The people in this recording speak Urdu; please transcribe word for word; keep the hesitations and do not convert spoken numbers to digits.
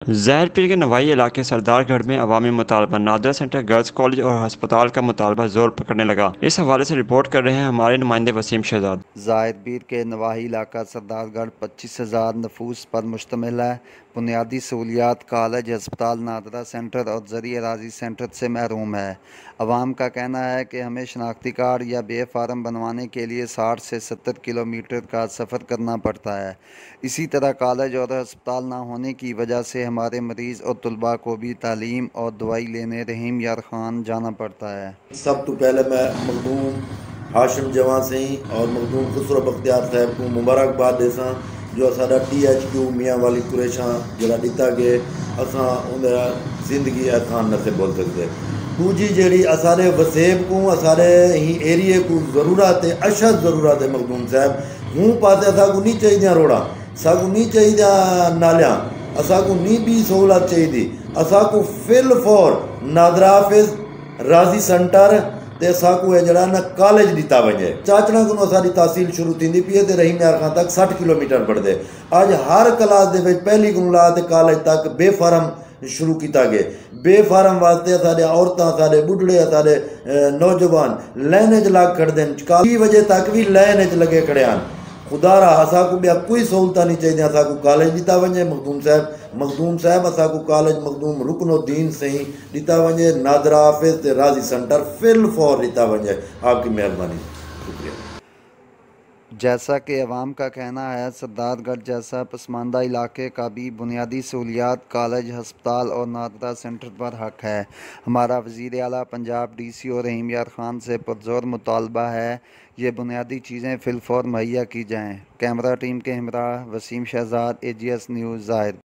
زہر پیر کے نوائی علاقے سردار گڑھ میں عوامی مطالبہ، نادرا سینٹر، گرلز کالج اور ہسپتال کا مطالبہ زور پکڑنے لگا۔ اس حوالے سے رپورٹ کر رہے ہیں ہمارے نمائندے وسیم شہزاد۔ زاہر پیر کے نواحی علاقہ سردار گڑھ پچیس ہزار نفوس پر مشتمل ہے۔ بنیادی سہولیات، کالج، ہسپتال، نادرا سینٹر اور زرعی اراضی سینٹر سے محروم ہے۔ عوام کا کہنا ہے کہ ہمیں شناختی کارڈ یا بے فارم بنوانے کے لیے ساٹھ سے ستر کلومیٹر کا سفر کرنا پڑتا ہے۔ اسی طرح کالج اور ہسپتال نہ ہونے کی وجہ سے ہمارے مریض اور طلباء کو بھی تعلیم اور دوائی لینے رحیم یار خان جانا پڑتا ہے۔ سب تو پہلے میں مخدوم ہاشم جوان سے اور مخدوم خسرو بختیار صاحب کو مبارکباد دیساں جو ساڈا ٹی ایچ کیو میاں والی قریشاں جڑا دیتا گئے اساں ان زندگی احسان نہ سے بول سکتے۔ دوجی جیڑی اسارے وسیب کو اسارے ہی ایریے کو ضرورت ہے، اشد ضرورت ہے مخدوم صاحب ہوں پاسے اسا کو نہیں چاہیے روڑا، اسا کو نہیں چاہیے نالیاں، اسا کو نہیں بھی سہولت چاہیے، اسا کو فل فور نادرا حافظ راضی سینٹر تے ساکو ہے جڑا نا کالج دیتا ونجے چاچنا کو ساری تحصیل شروع تھی پیے تے رحیم یار خان تک سٹھ کلومیٹر پڑھ دے۔ آج ہر کلاس دے وچ پہلی کو لا تے کالج تک بے فارم شروع کیتا گئے۔ بے فارم واسطے سارے عورتاں، سارے بڈھڑے، سارے نوجوان لائن وچ لگ کھڑ دین، کافی وجہ تک بھی لائن وچ لگے کھڑے ہیں۔ خدا را اسا کو بیا کوئی سہولتہ نہیں چاہیے، اسا کو کالج دیتا ونجے مخدوم صاحب مخدوم صاحب اسا کو کالج مخدوم رکن الدین سے ہی دیتا ونجے، نادرا حافظ تے راضی سینٹر فل فور دیتا ونجے۔ آپ کی مہربانی، شکریہ۔ جیسا کہ عوام کا کہنا ہے، سردار گڑھ جیسا پسماندہ علاقے کا بھی بنیادی سہولیات، کالج، ہسپتال اور نادرا سینٹر پر حق ہے۔ ہمارا وزیر اعلیٰ پنجاب ڈی سی او رحیم یار خان سے پرزور مطالبہ ہے یہ بنیادی چیزیں فی الفور مہیا کی جائیں۔ کیمرہ ٹیم کے ہمراہ Waseem Shehzad, A G S news, Zahir.